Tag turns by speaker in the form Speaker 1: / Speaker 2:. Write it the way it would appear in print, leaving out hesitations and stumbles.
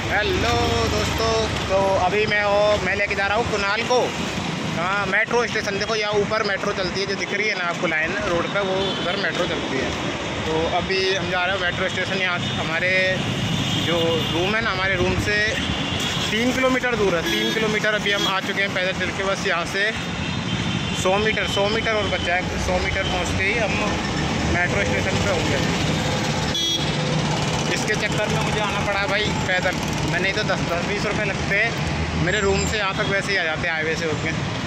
Speaker 1: Hello दोस्तों, तो अभी मैं लेके जा रहा हूँ कुणाल को। हाँ, मेट्रो स्टेशन देखो, यहाँ ऊपर मेट्रो चलती है जो दिख रही है ना आपको लाइन रोड पे, वो उधर मेट्रो चलती है। तो अभी हम जा रहे हैं मेट्रो स्टेशन। यहाँ हमारे जो रूम है ना, हमारे रूम से 3 किलोमीटर दूर है। 3 किलोमीटर अभी हम आ चुके हैं पैदल चल के। बस यहाँ से 100 मीटर और बचा है। 100 मीटर पहुँचते ही हम मेट्रो स्टेशन पे होंगे। इसके चक्कर में मुझे आना पड़ा भाई पैदल। मैं नहीं तो 10-20 रुपये लगते मेरे रूम से यहाँ तक वैसे ही आ जाते हाईवे से होके।